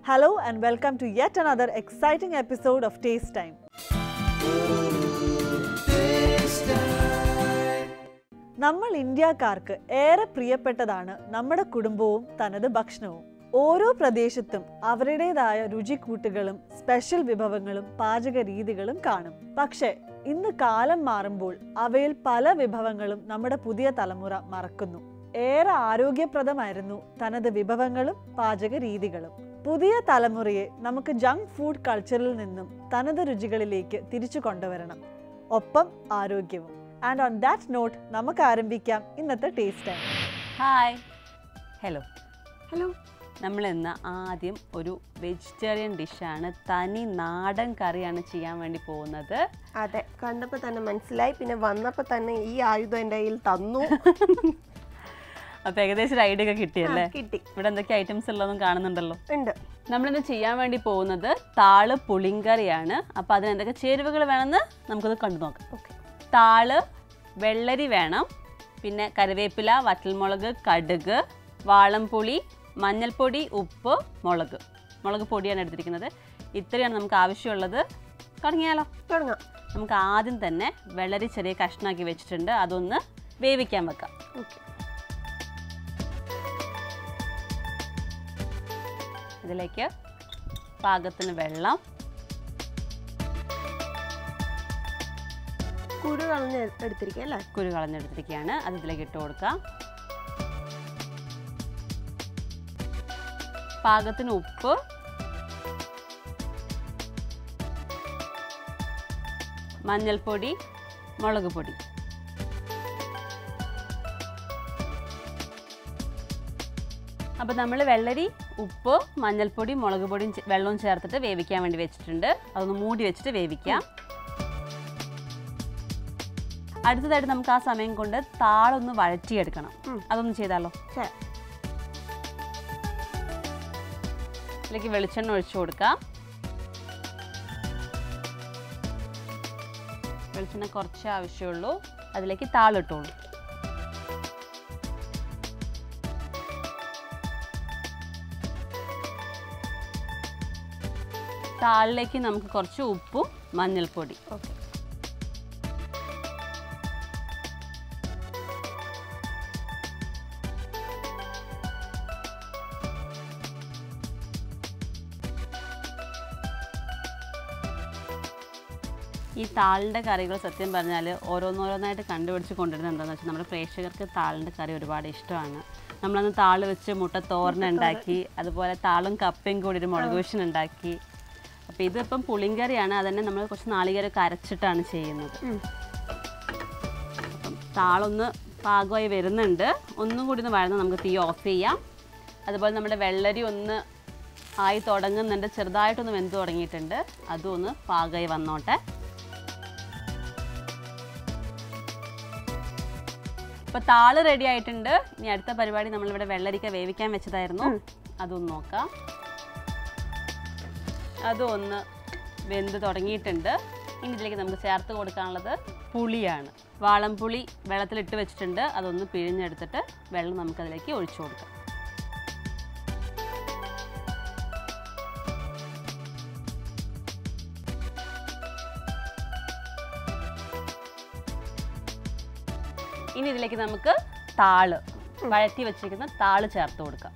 Hello and welcome to yet another exciting episode of Taste Time. നമ്മൾ ഇന്ത്യക്കാർക്ക് ഏറെ പ്രിയപ്പെട്ടതാണ് നമ്മുടെ കുടുംബവും തനത് ഭക്ഷണവും. ഓരോ പ്രദേശത്തും അവരുടേതായ രുചിക്കൂട്ടുകളും സ്പെഷ്യൽ വിഭവങ്ങളും പാചക രീതികളും കാണും. പക്ഷേ ഇന്ന് കാലം മാറുമ്പോൾ അവയിൽ പല വിഭവങ്ങളും നമ്മുടെ പുതിയ തലമുറ മറക്കുന്നു. ഏറെ ആരോഗ്യപ്രദമായിരുന്നു തനത് വിഭവങ്ങളും പാചക രീതികളും. പുതിയ തലമുറയെ നമുക്ക് ജങ്ക് ഫുഡ് കൾച്ചറിൽ നിന്നും തനത് രുചികളിലേക്ക് തിരിച്ചു കൊണ്ടുവരണം, ഒപ്പം ആരോഗ്യവും. ആൻഡ് ഓൺ ദാറ്റ് നോട്ട് നമുക്ക് ആരംഭിക്കാം ഇന്നത്തെ taste time. Hi, hello hello. നമ്മൾ ഇന്ന് ആദ്യം ഒരു വെജിറ്റേറിയൻ ഡിഷാണ്, തനി നാടൻ കറിയാണ് ചെയ്യാൻ വേണ്ടി പോകുന്നത്. അതെ, കണ്ടപ്പോൾ തന്നെ മനസ്സിലായി, പിന്നെ വന്നപ്പോൾ തന്നെ ഈ ആയുധം എൻ്റെ കയ്യിൽ തന്നു. അപ്പോൾ ഏകദേശം ഒരു ഐഡിയ ഒക്കെ കിട്ടിയല്ലേ? കിട്ടി. ഇവിടെ എന്തൊക്കെ ഐറ്റംസ് ഉള്ളതും കാണുന്നുണ്ടല്ലോ. ഉണ്ട്. നമ്മളിന്ന് ചെയ്യാൻ വേണ്ടി പോകുന്നത് താള് പുളിങ്കറിയാണ്. അപ്പോൾ അതിന് എന്തൊക്കെ ചേരുവകൾ വേണമെന്ന് നമുക്കത് കണ്ടു നോക്കാം. ഓക്കെ. താള്, വെള്ളരി വേണം, പിന്നെ കറിവേപ്പില, വറ്റൽമുളക്, കടുക്, വാളംപുളി, മഞ്ഞൾപ്പൊടി, ഉപ്പ്, മുളക് പൊടിയാണ് എടുത്തിരിക്കുന്നത്. ഇത്രയാണ് നമുക്ക് ആവശ്യമുള്ളത്. തുടങ്ങിയാലോ? തുടങ്ങാം. നമുക്ക് ആദ്യം തന്നെ വെള്ളരി ചെറിയ കഷ്ണമാക്കി വെച്ചിട്ടുണ്ട്, അതൊന്ന് വേവിക്കാൻ വെക്കാം. ഓക്കെ. ഇതിലേക്ക് പാകത്തിന് വെള്ളം, കുരു കളഞ്ഞ് എടുത്തിരിക്കുക അല്ലേ? കുരു കളഞ്ഞെടുത്തിരിക്കുകയാണ്, അത് ഇതിലേക്ക് ഇട്ട് കൊടുക്കാം. പാകത്തിന് ഉപ്പ്, മഞ്ഞൾപ്പൊടി, മുളക് പൊടി. അപ്പോൾ നമ്മൾ വെള്ളരി, ഉപ്പ്, മഞ്ഞൾപ്പൊടി, മുളക് പൊടിയും വെള്ളവും ചേർത്തിട്ട് വേവിക്കാൻ വേണ്ടി വെച്ചിട്ടുണ്ട്. അതൊന്ന് മൂടി വെച്ചിട്ട് വേവിക്കാം. അടുത്തതായിട്ട് നമുക്ക് ആ സമയം കൊണ്ട് താളൊന്ന് വഴറ്റിയെടുക്കണം. അതൊന്ന് ചെയ്താലോ? ഇതിലേക്ക് വെളിച്ചെണ്ണ ഒഴിച്ചു കൊടുക്കാം. വെളിച്ചെണ്ണ കുറച്ച് ആവശ്യമുള്ളൂ. അതിലേക്ക് താളിട്ടോളൂ. താളിലേക്ക് നമുക്ക് കുറച്ച് ഉപ്പും മഞ്ഞൾപ്പൊടി. ഓക്കെ. ഈ താളിൻ്റെ കറികൾ സത്യം പറഞ്ഞാൽ ഓരോന്നോരോന്നായിട്ട് കണ്ടുപിടിച്ച് കൊണ്ടുവരുന്നത് എന്താണെന്ന് വെച്ചാൽ നമ്മുടെ പ്രേക്ഷകർക്ക് താളിൻ്റെ കറി ഒരുപാട് ഇഷ്ടമാണ്. നമ്മളന്ന് താള് വെച്ച് മുട്ട തോരനുണ്ടാക്കി, അതുപോലെ താളും കപ്പയും കൂടി ഒരു മുളക് വെഷൻ ഉണ്ടാക്കി. അപ്പോൾ ഇതിപ്പം പുളിങ്കറിയാണ്, അതന്നെ നമ്മൾ കുറച്ച് നാളികേരമൊക്കെ അരച്ചിട്ടാണ് ചെയ്യുന്നത്. അപ്പം താളൊന്ന് പാകമായി വരുന്നുണ്ട്. ഒന്നും കൂടി ഒന്ന് വഴന്ന് നമുക്ക് തീ ഓഫ് ചെയ്യാം. അതുപോലെ നമ്മുടെ വെള്ളരി ഒന്ന് ആയി തുടങ്ങുന്നുണ്ട്, ചെറുതായിട്ടൊന്ന് വെന്ത് തുടങ്ങിയിട്ടുണ്ട്. അതും ഒന്ന് പാകമായി വന്നോട്ടെ. ഇപ്പോൾ താള് റെഡി ആയിട്ടുണ്ട്. ഇനി അടുത്ത പരിപാടി നമ്മളിവിടെ വെള്ളരിക്ക വേവിക്കാൻ വെച്ചതായിരുന്നു, അതൊന്ന് നോക്കാം. അതും ഒന്ന് വെന്ത് തുടങ്ങിയിട്ടുണ്ട്. ഇനി ഇതിലേക്ക് നമുക്ക് ചേർത്ത് കൊടുക്കാനുള്ളത് പുളിയാണ്. വാളംപുളി വെള്ളത്തിലിട്ട് വെച്ചിട്ടുണ്ട്, അതൊന്ന് പിഴിഞ്ഞെടുത്തിട്ട് വെള്ളം നമുക്കതിലേക്ക് ഒഴിച്ചു കൊടുക്കാം. ഇനി ഇതിലേക്ക് നമുക്ക് താള്, വഴറ്റി വെച്ചിരിക്കുന്ന താള് ചേർത്ത് കൊടുക്കാം.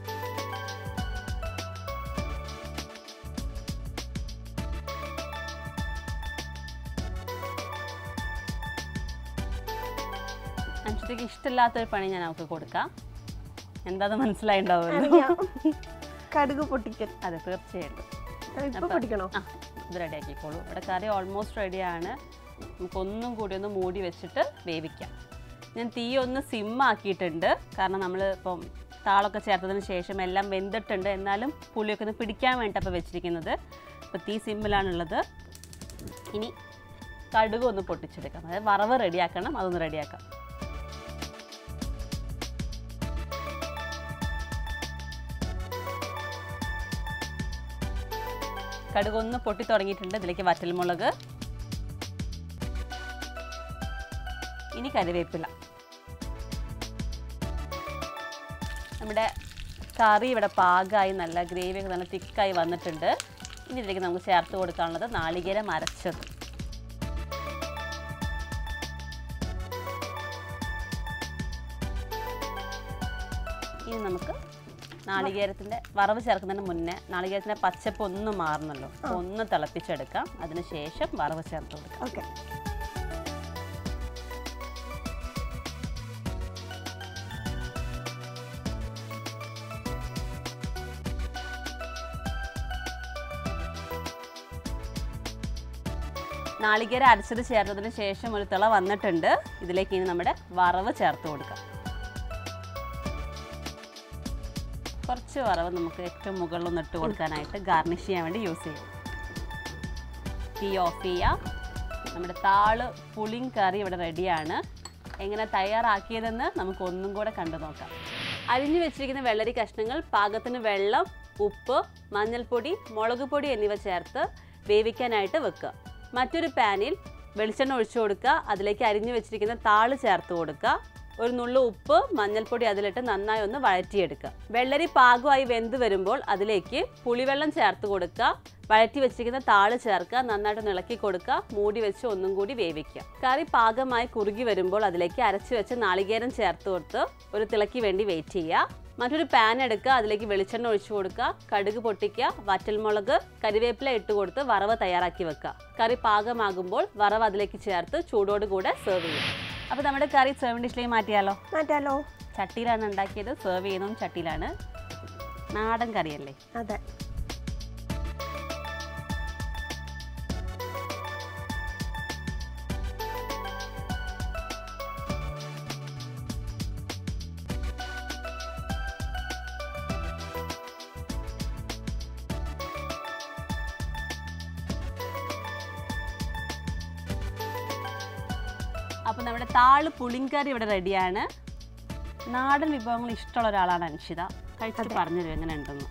അഞ്ചത്തേക്ക് ഇഷ്ടമില്ലാത്തൊരു പണി ഞാൻ അവർക്ക് കൊടുക്കാം. എന്താന്ന് മനസ്സിലായിണ്ടാവുമല്ലോ. കടുക് പൊട്ടിക്കൽ. അതെ, തീർച്ചയായിട്ടും. പൊട്ടിക്കണോ? ഇത് റെഡി ആക്കിക്കോളൂ. ഇവിടെ കറി ഓൾമോസ്റ്റ് റെഡിയാണ്. നമുക്കൊന്നും കൂടി ഒന്ന് മൂടി വെച്ചിട്ട് വേവിക്കാം. ഞാൻ തീ ഒന്ന് സിമ്മാക്കിയിട്ടുണ്ട്, കാരണം നമ്മൾ ഇപ്പം താളൊക്കെ ചേർത്തതിന് ശേഷം എല്ലാം വെന്തിട്ടുണ്ട്. എന്നാലും പുളിയൊക്കെ ഒന്ന് പിടിക്കാൻ വേണ്ടിയിട്ടപ്പോൾ വെച്ചിരിക്കുന്നത്. അപ്പോൾ തീ സിമ്മിലാണുള്ളത്. ഇനി കടുക് ഒന്ന് പൊട്ടിച്ചെടുക്കാം, അതായത് വറവ് റെഡിയാക്കണം, അതൊന്ന് റെഡിയാക്കാം. കടുക് ഒന്ന് പൊട്ടി തുടങ്ങിയിട്ടുണ്ട്. ഇതിലേക്ക് വറ്റൽമുളക്, ഇനി കറിവേപ്പില, നമ്മുടെ കറി ഇവിടെ പാകമായി നല്ല ഗ്രേവിയൊക്കെ നല്ല തിക്കായി വന്നിട്ടുണ്ട്. ഇനി ഇതിലേക്ക് നമുക്ക് ചേർത്ത് കൊടുക്കാനുള്ളത് നാളികേരം അരച്ചത്. ഇനി നമുക്ക് നാളികേരത്തിൻ്റെ വറവ് ചേർക്കുന്നതിന് മുന്നേ നാളികേരത്തിൻ്റെ പച്ചപ്പ് ഒന്ന് മാറുന്നല്ലോ, ഒന്ന് തിളപ്പിച്ചെടുക്കാം. അതിനുശേഷം വറവ് ചേർത്ത് കൊടുക്കാം. ഓക്കെ. നാളികേരം അരച്ചത് ചേർത്തതിന് ശേഷം ഒരു തിള വന്നിട്ടുണ്ട്. ഇതിലേക്ക് ഇനി നമ്മുടെ വറവ് ചേർത്ത് കൊടുക്കാം. കുറച്ച് വറവ് നമുക്ക് ഏറ്റവും മുകളിലൊന്ന് ഇട്ട് കൊടുക്കാനായിട്ട് ഗാർണിഷ് ചെയ്യാൻ വേണ്ടി യൂസ് ചെയ്യും. തീ ഓഫ് ചെയ്യാം. നമ്മുടെ താള് പുളിയും കറി ഇവിടെ റെഡിയാണ്. എങ്ങനെ തയ്യാറാക്കിയതെന്ന് നമുക്ക് ഒന്നും കൂടെ കണ്ടു നോക്കാം. അരിഞ്ഞു വെച്ചിരിക്കുന്ന വെള്ളരി കഷ്ണങ്ങൾ പാകത്തിന് വെള്ളം, ഉപ്പ്, മഞ്ഞൾപ്പൊടി, മുളക് പൊടി എന്നിവ ചേർത്ത് വേവിക്കാനായിട്ട് വെക്കുക. മറ്റൊരു പാനിൽ വെളിച്ചെണ്ണ ഒഴിച്ചു കൊടുക്കുക. അതിലേക്ക് അരിഞ്ഞു വെച്ചിരിക്കുന്ന താള് ചേർത്ത് കൊടുക്കുക. ഒരു നുള്ളു ഉപ്പ്, മഞ്ഞൾപ്പൊടി അതിലിട്ട് നന്നായി ഒന്ന് വഴറ്റിയെടുക്കുക. വെള്ളരി പാകമായി വെന്ത് വരുമ്പോൾ അതിലേക്ക് പുളിവെള്ളം ചേർത്ത് കൊടുക്കുക. വഴറ്റി വെച്ചിരിക്കുന്ന താള് ചേർക്കുക. നന്നായിട്ട് ഇളക്കി കൊടുക്കുക. മൂടി വെച്ച് ഒന്നും കൂടി വേവിക്കുക. കറി പാകമായി കുറുകി വരുമ്പോൾ അതിലേക്ക് അരച്ചു വെച്ച് നാളികേരം ചേർത്ത് കൊടുത്ത് ഒരു തിളയ്ക്ക് വേണ്ടി വെയിറ്റ് ചെയ്യുക. മറ്റൊരു പാൻ എടുക്കുക. അതിലേക്ക് വെളിച്ചെണ്ണ ഒഴിച്ചു കൊടുക്കുക. കടുക് പൊട്ടിക്കുക. വറ്റൽമുളക്, കരിവേപ്പില ഇട്ട് കൊടുത്ത് വറവ് തയ്യാറാക്കി വെക്കുക. കറി പാകമാകുമ്പോൾ വറവ് അതിലേക്ക് ചേർത്ത് ചൂടോടുകൂടെ സെർവ് ചെയ്യുക. അപ്പോൾ നമ്മുടെ കറി സെർവിംഗ് ഡിഷിലേക്ക് മാറ്റിയാലോ? ചട്ടിയിലാണ് ഉണ്ടാക്കിയത്. സെർവ് ചെയ്യുന്നതും ചട്ടിയിലാണ്. നാടൻ കറിയല്ലേ? അതെ. അപ്പോൾ നമ്മുടെ താള് പുളിങ്കറി ഇവിടെ റെഡിയാണ്. നാടൻ വിഭവങ്ങൾ ഇഷ്ടമുള്ള ഒരാളാണ് അൻഷിത. കഴിച്ചിട്ട് പറഞ്ഞുതരും എങ്ങനെ ഉണ്ടെന്ന്.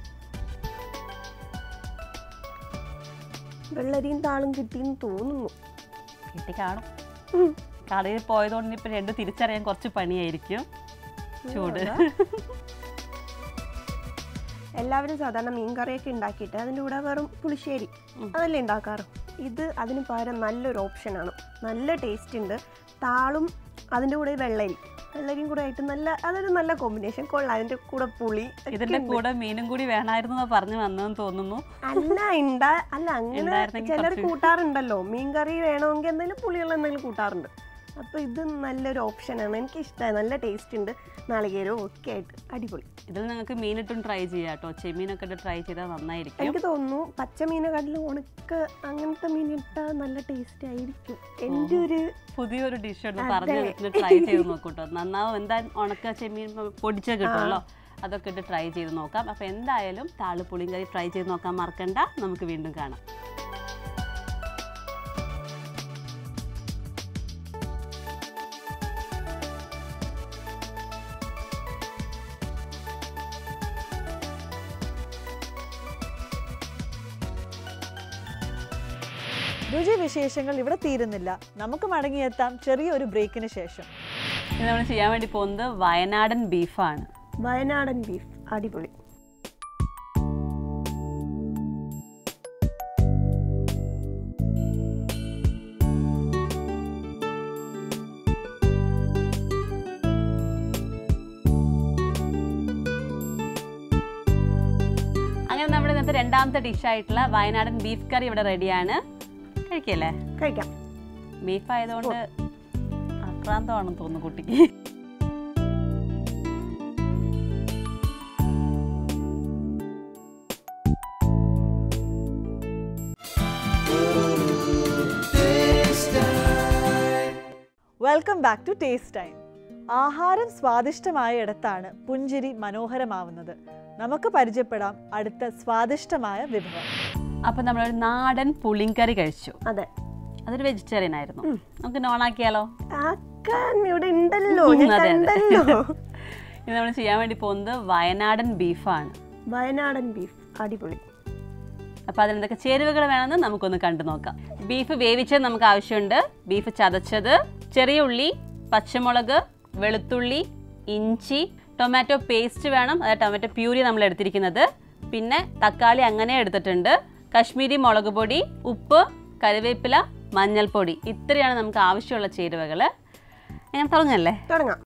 വെള്ളരിയും താളും കിട്ടിയെന്ന് തോന്നുന്നു. കിട്ടി കാണും. കടയിൽ പോയതുകൊണ്ട് ഇപ്പം രണ്ടും തിരിച്ചറിയാൻ കുറച്ച് പണിയായിരിക്കും. ചൂട്. എല്ലാവരും സാധാരണ മീൻകറിയൊക്കെ ഉണ്ടാക്കിയിട്ട് അതിൻ്റെ കൂടെ വെറും പുളിശ്ശേരി അതല്ലേ ഉണ്ടാക്കാറ്. ഇത് അതിന് പകരം നല്ലൊരു ഓപ്ഷനാണ്. നല്ല ടേസ്റ്റ് ഉണ്ട്. താളും അതിൻ്റെ കൂടെ വെള്ളരിയും കൂടെ ആയിട്ട് അതൊരു നല്ല കോമ്പിനേഷൻ. കൊള്ളാം. അതിൻ്റെ കൂടെ പുളി, ഇതിന്റെ കൂടെ മീനും കൂടി വേണമായിരുന്നു പറഞ്ഞു വന്നെന്ന് തോന്നുന്നു. അങ്ങനെ ചിലർ കൂട്ടാറുണ്ടല്ലോ. മീൻകറി വേണമെങ്കിൽ എന്തെങ്കിലും പുളിയുള്ള എന്തെങ്കിലും കൂട്ടാറുണ്ട്. അപ്പോൾ ഇത് നല്ലൊരു ഓപ്ഷനാണ്. എനിക്കിഷ്ടമായി. നല്ല ടേസ്റ്റ് ഉണ്ട്. നാളികേരവും ഒക്കെ ആയിട്ട് അടിപൊളി. ഇതിൽ നിങ്ങൾക്ക് മീനിട്ടും ട്രൈ ചെയ്യാം കേട്ടോ. ചെമ്മീനൊക്കെ ഇട്ട് ട്രൈ ചെയ്താൽ നന്നായിരിക്കും. എനിക്ക് തോന്നുന്നു പച്ച മീനെക്കാട്ടിലും ഉണക്ക അങ്ങനത്തെ മീനിട്ടാൽ നല്ല ടേസ്റ്റ് ആയിരിക്കും. എൻ്റെ ഒരു പുതിയൊരു ഡിഷ് ഒന്ന് പറഞ്ഞു ട്രൈ ചെയ്ത് നോക്കൂട്ടോ. നന്നാവും. എന്താ ഉണക്ക ചെമ്മീൻ പൊടിച്ച കിട്ടുമല്ലോ, അതൊക്കെ ഇട്ട് ട്രൈ ചെയ്ത് നോക്കാം. അപ്പോൾ എന്തായാലും താള് പുളിങ്കറി ട്രൈ ചെയ്ത് നോക്കാൻ മറക്കണ്ട. നമുക്ക് വീണ്ടും കാണാം. രുചി വിശേഷങ്ങൾ ഇവിടെ തീരുന്നില്ല. നമുക്ക് മടങ്ങിയെത്താം ചെറിയൊരു ബ്രേക്കിന് ശേഷം. ഇത് നമ്മൾ ചെയ്യാൻ വേണ്ടി പോകുന്നത് വയനാടൻ ബീഫാണ്. വയനാടൻ ബീഫ് അടിപൊളി. അങ്ങനെ നമ്മുടെ ഇന്നത്തെ രണ്ടാമത്തെ ഡിഷായിട്ടുള്ള വയനാടൻ ബീഫ് കറി ഇവിടെ റെഡിയാണ്. കഴിക്കല്ലേ? കഴിക്കാം. ബീഫ് ആയതുകൊണ്ട് ആക്രാന്തമാണെന്ന് തോന്നുന്നു കുട്ടിക്ക്. Welcome back to taste time. ആഹാരം സ്വാദിഷ്ടമായ ഇടത്താണ് പുഞ്ചിരി മനോഹരമാവുന്നത്. നമുക്ക് പരിചയപ്പെടാം അടുത്ത സ്വാദിഷ്ടമായ വിഭവം. അപ്പൊ നമ്മളൊരു നാടൻ പുളിങ്കറി കഴിച്ചു. അതെ, അതൊരു വെജിറ്റേറിയൻ ആയിരുന്നു. നമുക്ക് നോൺ ആക്കിയാലോ? ഇവിടെ ഉണ്ടല്ലോ. ഇത് നമ്മൾ ചെയ്യാൻ വേണ്ടി പോകുന്നത് വയനാടൻ ബീഫാണ്. വയനാടൻ ബീഫ് അടിപൊളി. അപ്പോൾ അതിനെന്തൊക്കെ ചേരുവകൾ വേണമെന്ന് നമുക്കൊന്ന് കണ്ടു നോക്കാം. ബീഫ് വേവിച്ചത് നമുക്ക് ആവശ്യമുണ്ട്. ബീഫ് ചതച്ചത്, ചെറിയ ഉള്ളി, പച്ചമുളക്, വെളുത്തുള്ളി, ഇഞ്ചി, ടൊമാറ്റോ പേസ്റ്റ് വേണം, അതായത് ടൊമാറ്റോ പ്യൂരി നമ്മൾ എടുത്തിരിക്കുന്നത്. പിന്നെ തക്കാളി അങ്ങനെ എടുത്തിട്ടുണ്ട്. കശ്മീരി മുളക് പൊടി, ഉപ്പ്, കറിവേപ്പില, മഞ്ഞൾപ്പൊടി, ഇത്രയാണ് നമുക്ക് ആവശ്യമുള്ള ചേരുവകൾ. ഞാൻ തുടങ്ങല്ലേ? തുടങ്ങാം.